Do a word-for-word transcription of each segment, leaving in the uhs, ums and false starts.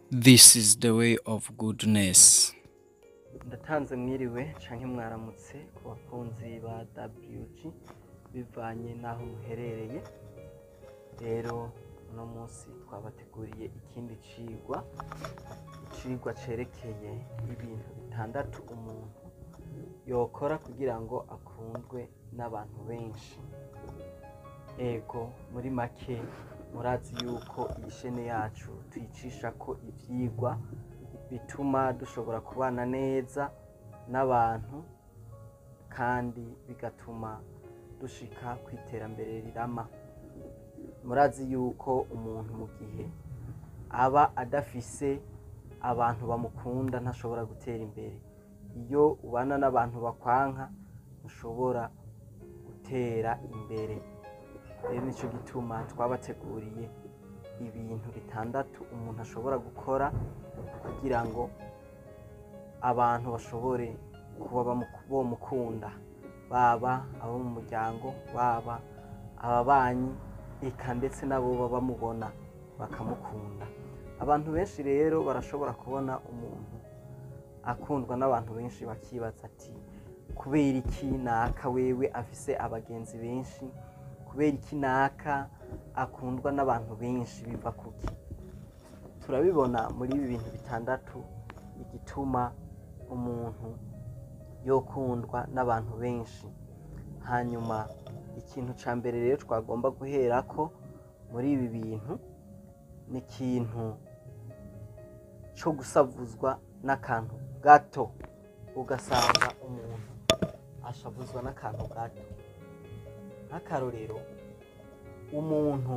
This is the way of goodness. Ndatanze mwiriwe canke mwaramutse ku bakunzi ba W G bivanye n'aho muherereye. Rero uno munsi twabateguriye ikindi cigwa, icigwa cerekeye ibintu bitandatu umuntu yokora kugira ngo akundwe n'abantu benshi. Ego muri make murazi yuko iyi shene yacu tuyicishako ivyigwa bituma dushobora kubana neza n'abantu kandi bigatuma dushika kw'iterambere rirama. Murazi yuko umuntu mu gihe aba adafise abantu bamukunda ntashobora gutera imbere. Iyo ubana n'abantu bakwanka ntushobora gutera imbere. Rero nico gituma twabateguriye ibintu bitandatu umuntu ashobora gukora kugira ngo abantu bashobore kuba bomukunda, baba abo mu muryango, baba ababanyi, eka ndetse nabo baba bamubona bakamukunda. Abantu benshi rero barashobora kubona umuntu akundwa n'abantu benshi bakibaza ati kubera iki naka wewe afise abagenzi benshi, kubera iki naka akundwa n'abantu benshi, biva kuki? Turabibona muri ibi bintu bitandatu igituma umuntu yokundwa n'abantu benshi. Hanyuma ikintu ca mbere rero twagomba guherako muri ibi bintu ni ikintu co gushavuzwa n'akantu gato. Ugasanga umuntu ashavuzwa n'akantu gato. Nk'akarorero, umuntu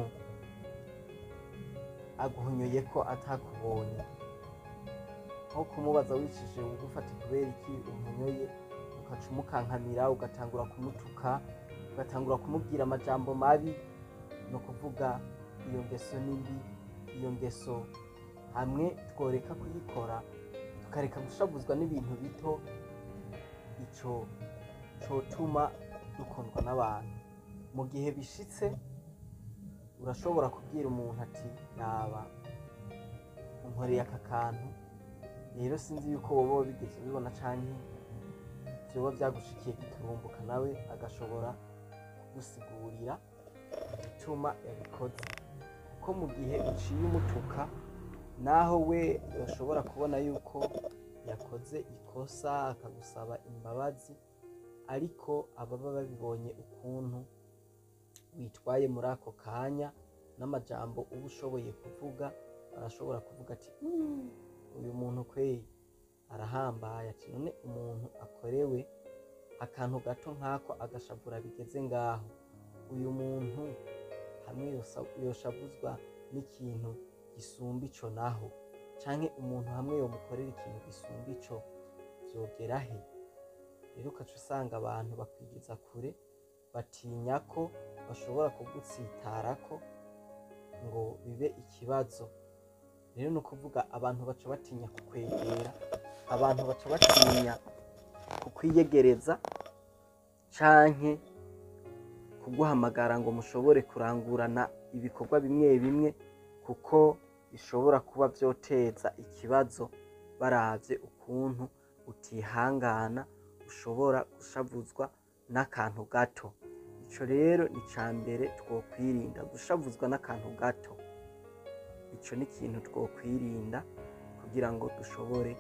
aguhonyoye ko atakubonye, nko kumubaza wicishije bugufi ati kubera iki umponyoye, ugaca umukankamira, ugatangura kumutuka, ugatangura kumubwira amajambo mabi. No kuvuga iyo ngeso ni mbi. Iyo ngeso hamwe tworeka kuyikora tukareka gushavuzwa n'ibintu bito, ico cotuma dukundwa n'abantu. Mu gihe bishitse urashobora kubwira umuntu ati raba unkoreye aka kantu, rero sinzi yuko woba wabigeze ubibona canke vyoba vyagushikiye giturumbuka, nawe agashobora kugusigurira igituma yabikoze. Kuko mu gihe uciye umutuka, naho we yoshobora kubona yuko yakoze ikosa akagusaba imbabazi, ariko ababa babibonye ukuntu witwaye muri ako kanya n'amajambo uba ushoboye kuvuga, barashobora kuvuga ati uyu muntu kweri arahambaye. Ati none umuntu akorewe akantu gato nk'ako agashavura bigeze ngaho, uyu muntu hamwe yoshavuzwa n'ikintu gisumba ico naho, canke umuntu hamwe yomukorera ikintu gisumba ico vyogera he? Rero ukaca usanga abantu bakwigiza kure, batinya ko bashobora kugutsitarako ngo bibe ikibazo. Rero ni ukuvuga abantu baca batinya kukwegera, abantu baca batinya kukwiyegereza canke kuguhamagara ngo mushobore kurangurana ibikorwa bimwe bimwe, kuko bishobora kuba vyoteza ikibazo baravye ukuntu utihangana, ushobora gushavuzwa n'akantu gato. Ico rero ni ca mbere twokwirinda, gushavuzwa n'akantu gato. Ico ni ikintu twokwirinda kugira ngo dushobore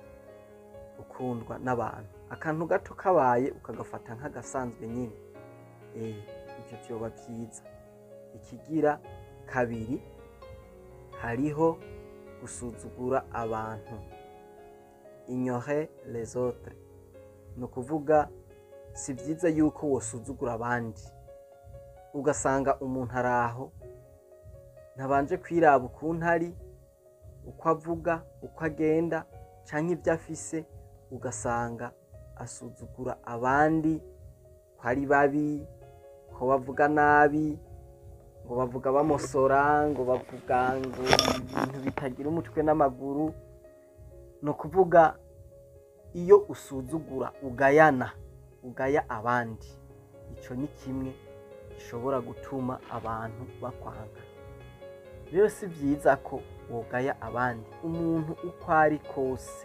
gukundwa n'abantu. Akantu gato kabaye ukagafata nk'agasanzwe nyine, eh ivyo vyoba vyiza. Ikigira kabiri, hariho gusuzugura abantu, ignorer les autres. Ni ukuvuga si vyiza yuko wosuzugura abandi, ugasanga umuntu araho ntabanje kwiraba ukuntu ari, uko avuga, uko agenda, canke ivyo afise, ugasanga asuzugura abandi ko ari babi, ko bavuga nabi, ngo bavuga bamosora, ngo bavuga ngo ibintu bitagira umutwe n'amaguru. No kuvuga iyo usuzugura, ugayana, ugaya abandi, ico ni kimwe gishobora gutuma abantu bakwanka. Rero si vyiza ko wogaya abandi. Umuntu uko ari kose,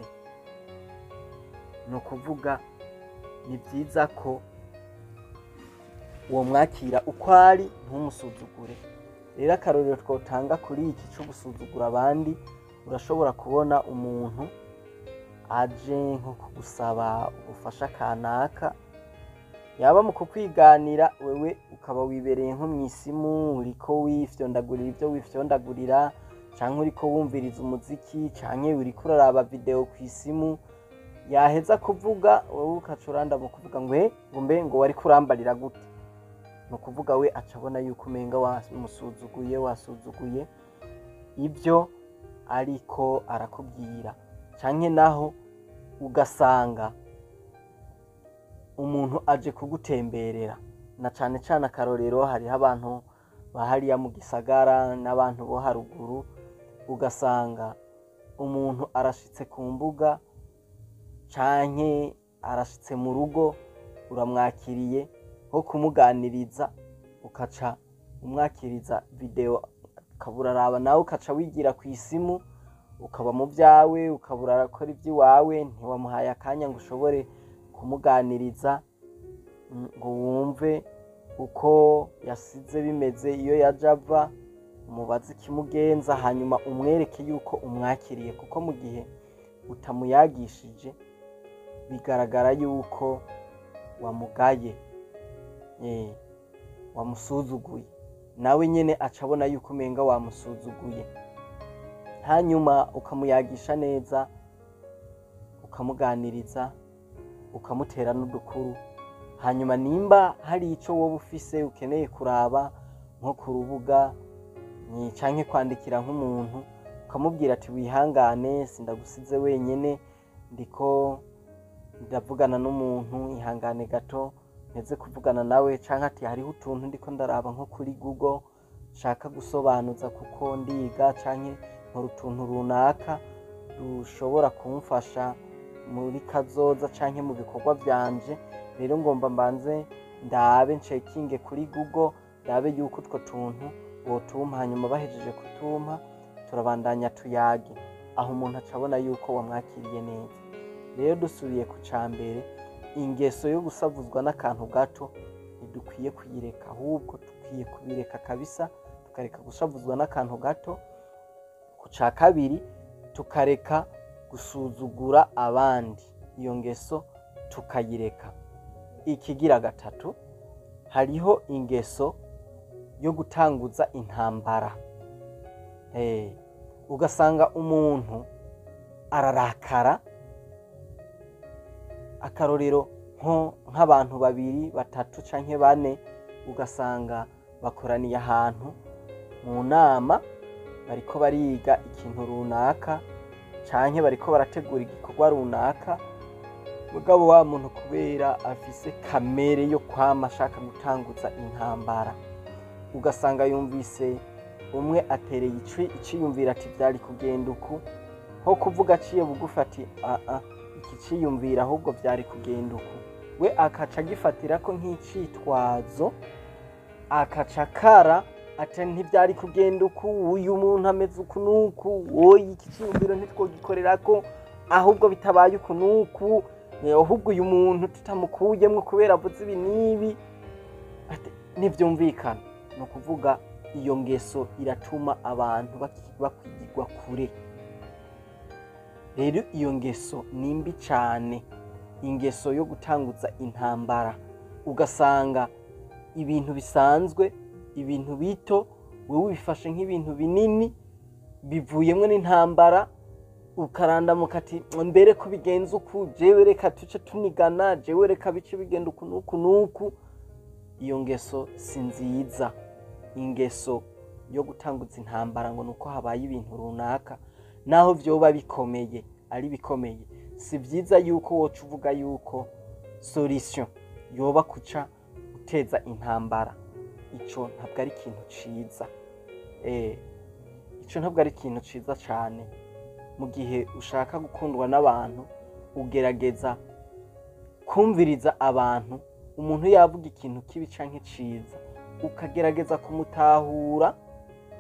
ni ukuvuga ni byiza ko uwo mwakira uko ari, ntumusuzugure. Rero akarorero twotanga kuri iki cyo gusuzugura abandi, urashobora kubona umuntu aje nko kugusaba ubufasha kanaka, yaba mu kukwiganira wewe ukaba wibereye nko mw'isimu uriko wifyondagurira ibyo wifyondagurira, canke uriko wumviriza umuziki, canke uriko uraraba video kw'isimu, yaheza kuvuga wewe ukaca uranda mu kuvuga ngo he ngo mbe ngo wari kurambarira gute. Ni ukuvuga we acabona yuko umenga wamusuzuguye wasuzuguye ibyo ariko arakubwira. Canke naho ugasanga umuntu aje kugutemberera, na cane cane akarorero hariho abantu bahariya mu gisagara n'abantu bo haruguru, ugasanga umuntu arashitse ku mbuga canke arashitse mu rugo, uramwakiriye nko kumuganiriza, ukaca umwakiriza video ukabura araba, nawe ukaca wigira kw'isimu ukaba mu byawe, ukabura arakora iby'iwawe, ntiwamuhaye akanya ngo ushobore kumuganiriza ngo wumve uko yasize bimeze iyo yaje ava, umubaze ikimugenza, hanyuma umwereke yuko umwakiriye. Kuko mu gihe utamuyagishije bigaragara yuko wamugaye, eh wamusuzuguye, nawe nyene acabona yuko umenga wamusuzuguye. Hanyuma ukamuyagisha neza, ukamuganiriza, ukamutera n'udukuru. Hanyuma nimba hari ico wowe ufise ukeneye kuraba nko ku rubuga canke kwandikira nk'umuntu, ukamubwira ati wihangane sindagusize wenyene, ndiko ndavugana n'umuntu, ihangane gato nteze kuvugana nawe. Canke ati hariho utuntu ndiko ndaraba nko kuri Google shaka gusobanuza kuko ndiga, canke nkora utuntu runaka dushobora kumfasha muri kazoza canke mu bikorwa vyanje. Rero ngomba mbanze ndabe ncekinge kuri Google, ndabe yuko utwo tuntu wotumpa, hanyuma bahejeje kutumpa turabandanya tuyage. Aho umuntu acabona yuko wamwakiriye neza. Rero dusubiye ku cambere, ingeso yo gusavuzwa n'akantu gato ntidukwiye kuyireka, ahubwo dukwiye kubireka kabisa, tukareka gushavuzwa n'akantu gato. Ku ca kabiri, tukareka gusuzugura abandi, iyo ngeso tukayireka. Ikigira gatatu, hariho ingeso yo gutanguza intambara. Eh, ugasanga umuntu ararakara, akarorero nko nk'abantu babiri batatu canke bane, ugasanga bakoraniye ahantu mu nama bariko bariga ikintu runaka canke bariko barategura igikorwa runaka, mugabo wa muntu kubera afise kamere yo kwama ashaka gutanguza intambara, ugasanga yumvise umwe atereye icwi iciyumvira ati vyari kugenda uku, nko kuvuga aciye bugufi ati a a iki ciyumvira ahubwo vyari kugenda uku, we akaca gifatirako nk'icitwazo, akaca kara ati ntivyari kugenda uku, uyu muntu ameze uku nuku, oyi iki ciyumviro ntitwogikorerako, ahubwo bitabaye uku nuku, ahubwo uyu muntu tutamukuyemwo kubera avuze ibi n'ibi, ntivyumvikana. Ni ukuvuga iyo ngeso iratuma abantu bakwigirwa kure. Rero iyo ngeso ni mbi cane, ingeso yo gutanguza intambara, ugasanga ibintu bisanzwe, ibintu bito wewe bifashe nk'ibintu binini bivuyemwo n'intambara, ukarandamuka ati mbere ko bigenza uku, jewe reka tuce tunigana, jewe reka bice bigenda uku nuku nuku. Iyo ngeso si nziza. Ingeso yo gutanguza intambara ngo nuko habaye ibintu runaka, naho vyoba bikomeye ari bikomeye, si vyiza yuko woca uvuga yuko solution yoba kuca uteza intambara. Ico ntabwo ari ikintu ciza. Eh, ico ntabwo ari ikintu ciza cane. Mu gihe ushaka gukundwa n'abantu, ugerageza kumviriza abantu, umuntu yavuga ikintu kibi canke ciza, ukagerageza kumutahura,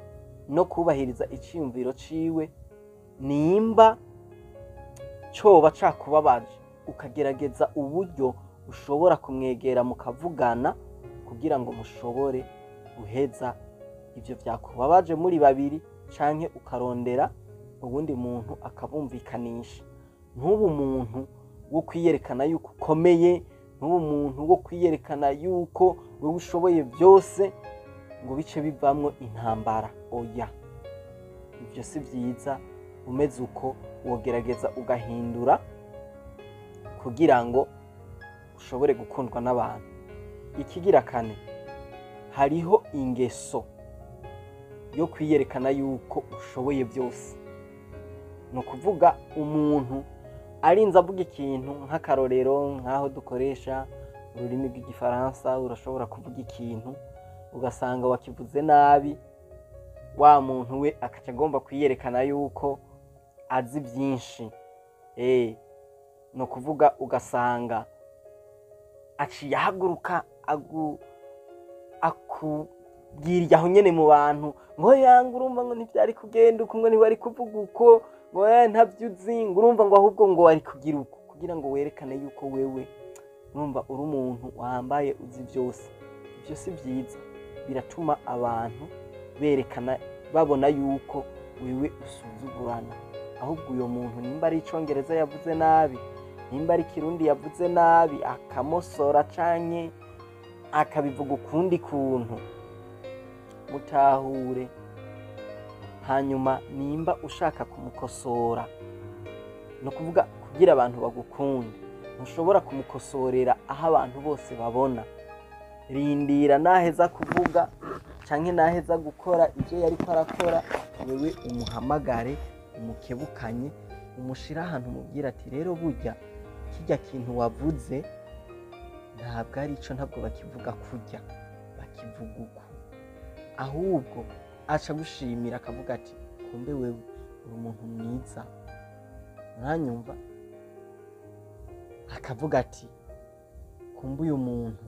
no kubahiriza iciyumviro ciwe, nimba coba cakubabaje ukagerageza uburyo ushobora kumwegera mukavugana kugira ngo mushobore guheza ivyo vyakubabaje muri babiri, canke ukarondera uwundi muntu akabumvikanisha. Ntubu umuntu wo kwiyerekana yuko ukomeye, ntubu umuntu wo kwiyerekana yuko wewe ushoboye byose ngo bice bivamwo intambara. Oya, ivyo si vyiza. Umeze uko wogerageza ugahindura kugira ngo ushobore gukundwa n'abantu. Ikigira kane, hariho ingeso yo kwiyerekana yuko ushoboye byose. No kuvuga umuntu arinze avuga ikintu, nk'akarorero nk'aho dukoresha ururimi rw'igifaransa, urashobora kuvuga ikintu ugasanga wakivuze nabi, wa muntu we akaca agomba kwiyerekana yuko azi byinshi. Eh, no kuvuga ugasanga aciye ahaguruka agu akubwirya aho nyene mu bantu ngo yanga urumva ngo ntivyari kugenda uko, ngo ntiwari kuvuga uko, ngo ntavyuzi, ngo urumva ngo ahubwo ngo wari kugira uko, kugira ngo werekane yuko wewe urumva uri umuntu wambaye uzi byose. Ivyo si vyiza, biratuma abantu berekana babona yuko wewe usuzugurana. Ahubwo uyo muntu nimba ari icongereza yavuze nabi, nimba ari kirundi yavuze nabi, akamosora canke akabivuga ukundi kuntu, mutahure. Hanyuma nimba ushaka kumukosora, no kuvuga kugira abantu bagukunde, ntushobora kumukosorera aho abantu bose babona. Rindira naheza kuvuga canke naheza gukora ivyo yariko arakora, wewe umuhamagare, umukebukanye, umushira ahantu umubwira ati rero burya kirya kintu wavuze ntabwo ari ico, ntabwo bakivuga kurya, bakivuga uko. Ahubwo aca gushimira akavuga ati kumbe wewe uri umuntu mwiza, uranyumva? Akavuga ati kumbe uyu muntu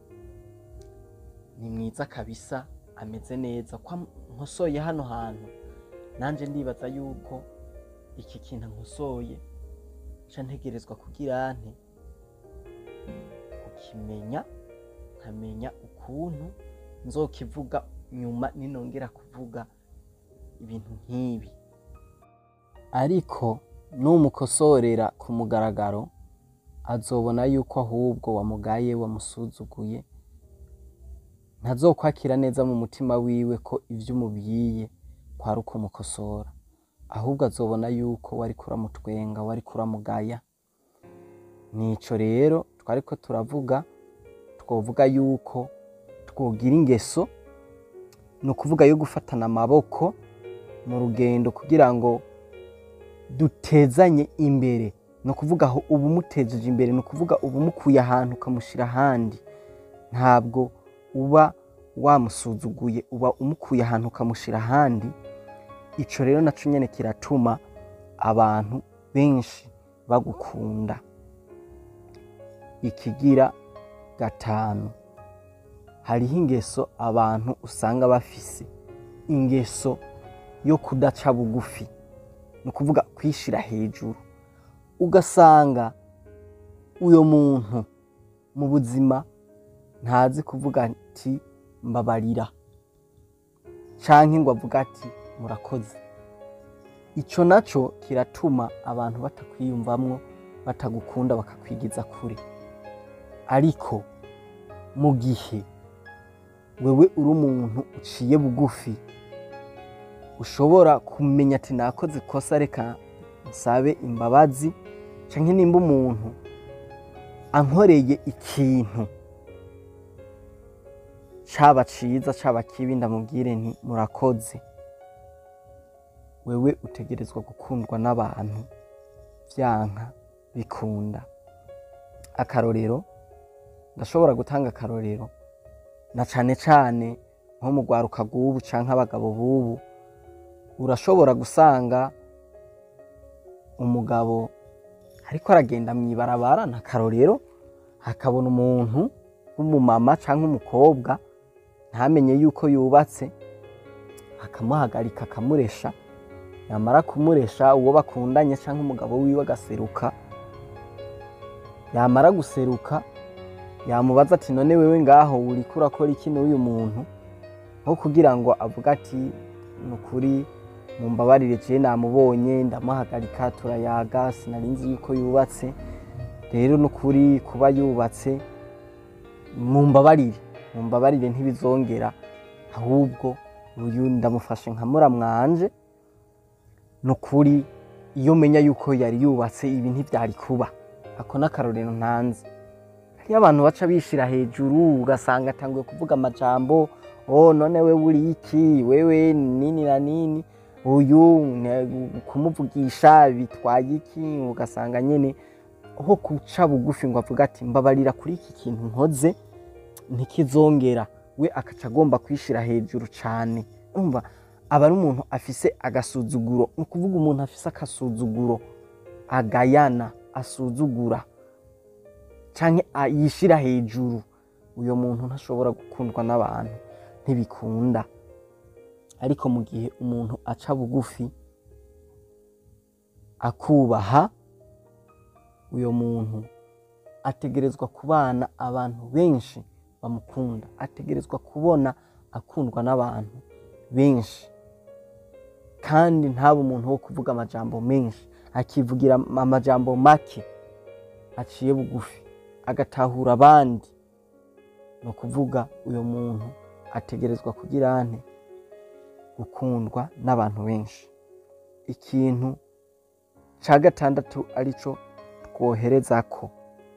ni mwiza kabisa, ameze neza, kwa nkosoye hano hantu nanje ndibaza yuko iki kintu nkosoye ca ntegerezwa kugira nte ukimenya, nkamenya ukuntu nzokivuga nyuma ninongera kuvuga ibintu nk'ibi. Ariko numukosorera ku mugaragaro, azobona yuko ahubwo wamugaye, wamusuzuguye, ntazokwakira neza mu mutima wiwe ko ivyo umubwiye kwari ukumukosora. Ahubwo azobona yuko wari kuramutwenga, wari kuramugaya. Nico rero twariko turavuga, twovuga yuko twogira ingeso, no kuvuga yo gufatana amaboko mu rugendo kugira ngo dutezanye imbere. No kuvuga aho ubu mutejeje imbere, no kuvuga ubu mukuye ahantu ukamushira ahandi, ntabwo uba wamusuzuguye, uba umukuye ahantu ukamushira ahandi. Ico rero naco nyene kiratuma abantu benshi bagukunda. Ikigira gatanu, hariho ingeso abantu usanga bafise, ingeso yo kudaca bugufi, no kuvuga kwishira hejuru. Ugasanga uyo muntu mu buzima ntazi kuvuga ati mbabarira, canke ngo avuga ati murakoze. Ico naco kiratuma abantu batakwiyumvamwo, batagukunda, bakakwigiza kure. Ariko mu gihe wewe uri umuntu uciye bugufi, ushobora kumenya ati nakoze ikosa, reka nsabe imbabazi, canke nimba umuntu ankoreye ikintu caba ciza caba kibi, ndamubwire nti murakoze. Wewe utegerezwa gukundwa n'abantu vyanka bikunda. Akarorero, ndashobora gutanga akarorero, na cane cane nko mu rwaruka rw'ubu canke abagabo b'ubu, urashobora gusanga umugabo ariko aragenda mw'ibarabara, na karorero, hakabona umuntu w'umumama canke umukobwa ntamenye yuko yubatse, akamuhagarika akamuresha, yamara kumuresha uwo bakundanye canke umugabo wiwe agaseruka, yamara guseruka yamubaza ati none wewe ngaho uriko urakora iki n'uyu muntu, nko kugira ngo avuga ati nukuri mumbabarire je namubonye ndamuhagarika turayaga sinarinzi yuko yubatse, rero nukuri kuba yubatse mumbabarire mumbabarire ntibizongera, ahubwo uyu ndamufashe nka muramwanje, nukuri iyo menya yuko yari yubatse ibi ntivyari kuba. Ako n'akarorero ntanze. Hariyo abantu baca bishira hejuru ugasanga atanguye kuvuga amajambo, oh none we uri iki, wewe nini na nini, uyu kumuvugisha bitwaye iki, ugasanga nyene aho kuca bugufi ngo avuga ati mbabarira kuri iki kintu nkoze ntikizongera, we akaca agomba kwishira hejuru cane. Umva aba ari umuntu afise agasuzuguro, ni kuvuga umuntu afise akasuzuguro, agayana, asuzugura canke yishira hejuru, uyo muntu ntashobora gukundwa n'abantu, ntibikunda. Ariko mu gihe umuntu aca bugufi akubaha, uyo muntu ategerezwa kubana abantu benshi bamukunda, ategerezwa kubona akundwa n'abantu benshi, kandi ntaba umuntu wo kuvuga amajambo menshi, akivugira amajambo make aciye bugufi agatahura abandi. No kuvuga uyo muntu ategerezwa kugira ante gukundwa n'abantu benshi. Ikintu ca gatandatu arico twoherezako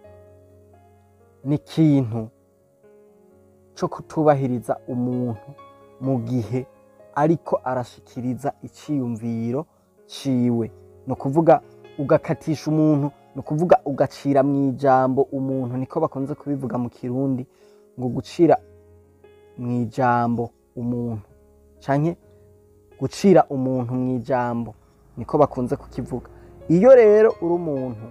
ni ikintu co kutubahiriza umuntu mu gihe ariko arashikiriza iciyumviro ciwe. No kuvuga ugakatisha umuntu, no kuvuga ugacira mw'ijambo umuntu, niko bakunze kubivuga mu Kirundi ngo gucira mw'ijambo umuntu canke gucira umuntu mw'ijambo, niko bakunze kukivuga. Iyo rero uri umuntu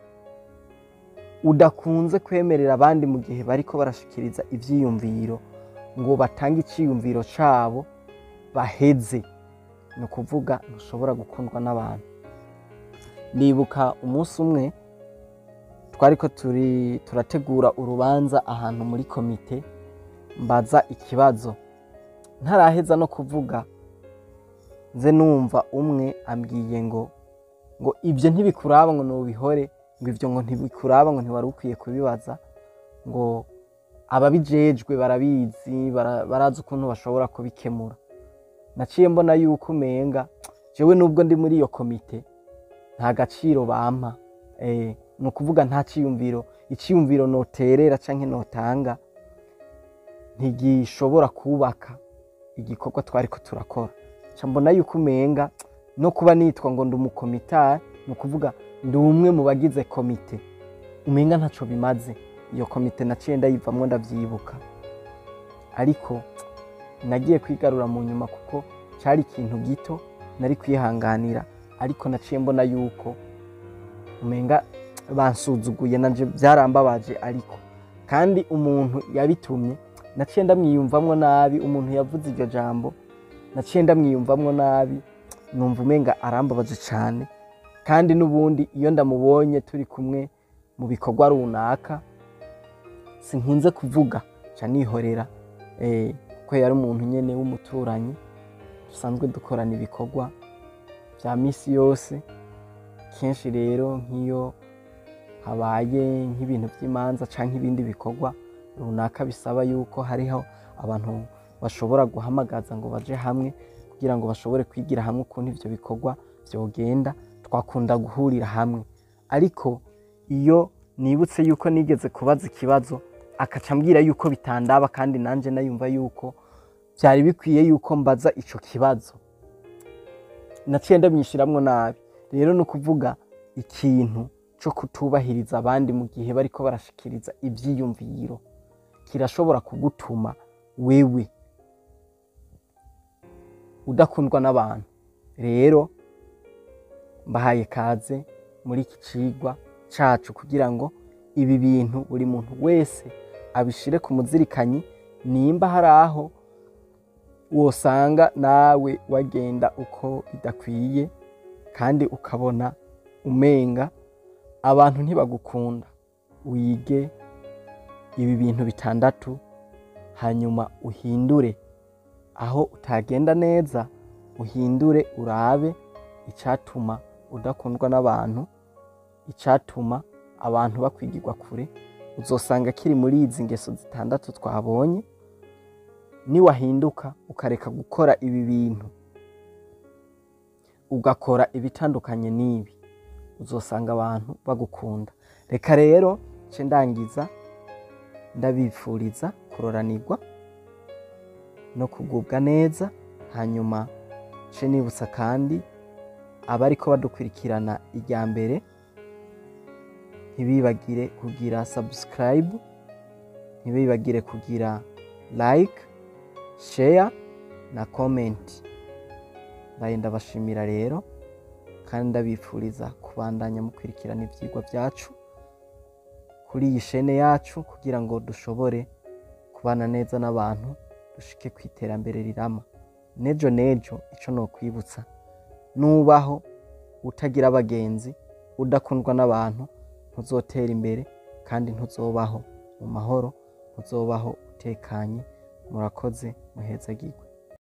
udakunze kwemerera abandi mu gihe bariko barashikiriza ivyiyumviro ngo batange iciyumviro cabo baheze, no kuvuga ntushobora gukundwa n'abantu. Ndibuka umunsi umwe twariko turi turategura urubanza ahantu muri komite, mbaza ikibazo ntaraheza no kuvuga, nze numva umwe ambwiye ngo ngo ibyo ntibikuraba ngo nubihore, ngo ivyo ngo ntibikuraba ngo ntiwari ukwiye kubibaza, ngo ababijejwe barabizi barazi ukuntu bashobora kubikemura. Naciye mbona yuko umenga jewe nubwo ndi muri iyo komite nta gaciro bampa, eh no kuvuga nta ciyumviro iciyumviro noterera canke notanga ntigishobora kubaka igikorwa twariko turakora. Ca mbona yuko umenga no kuba nitwa ngo ndi umukomitari, no kuvuga ndi umwe mu bagize komite, umenga ntaco bimaze. Iyo komite naciye ndayivamwo ndavyibuka, ariko nagiye kwigarura mu nyuma kuko cari ikintu gito nari kwihanganira, ariko naciye mbona yuko umenga bansuzuguye, nanje vyarambabaje. Ariko kandi umuntu yabitumye naciye ndamwiyumvamwo nabi, umuntu yavuze iryo jambo naciye ndamwiyumvamwo nabi, numva umenga arambabaje cane. Kandi nubundi iyo ndamubonye turi kumwe mu bikorwa runaka sinkunze kuvuga, ca nihorera, eh ko yari umuntu nyene w'umuturanyi dusanzwe dukorana ibikorwa vya misi yose. Kenshi rero nk'iyo habaye nk'ibintu vy'imanza canke ibindi bikorwa runaka bisaba yuko hariho abantu bashobora guhamagaza ngo baje hamwe kugira ngo bashobore kwigira hamwe ukuntu ivyo bikorwa vyogenda, twakunda guhurira hamwe. Ariko iyo nibutse yuko nigeze kubaza ikibazo akaca ambwira yuko bitandaba, kandi nanje nayumva yuko vyari bikwiye yuko mbaza ico kibazo, naciye ndamwishiramwo nabi. Rero no kuvuga ikintu co kutubahiriza abandi mu gihe bariko barashikiriza ivyiyumviro kirashobora kugutuma wewe udakundwa n'abantu. Rero mbahaye kaze muri iki cigwa cacu kugira ngo ibi bintu buri muntu wese abishire ku muzirikanyi, nimba hari aho wosanga nawe wagenda uko bidakwiye kandi ukabona umenga abantu ntibagukunda. Wige ibi bintu bitandatu hanyuma uhindure aho utagenda neza, uhindure urabe icatuma udakundwa n'abantu, icatuma abantu bakwigirwa kure. Uzosanga kiri muri izi ngeso zitandatu twabonye. Niwahinduka ukareka gukora ibi bintu ugakora ibitandukanye n'ibi, uzosanga abantu bagukunda. Reka rero ce ndangiza ndabifuriza kuroranirwa no kugubwa neza. Hanyuma ce nibutsa kandi abariko badukurikirana irya mbere ntibibagire kugira subscribe, ntibibagire kugira like, share na comment. Ndaye ndabashimira rero kandi ndabifuriza kubandanya mukurikirana ivyigwa vyacu kuri iyi shene yacu kugira ngo dushobore kubana neza n'abantu, dushike kwiterambere rirama. Nejo nejo ico no kwibutsa, nubaho utagira abagenzi, udakundwa n'abantu, ntuzotera imbere kandi ntuzobaho mu mahoro, ntuzobaho utekanye. Murakoze, muhezagirwe.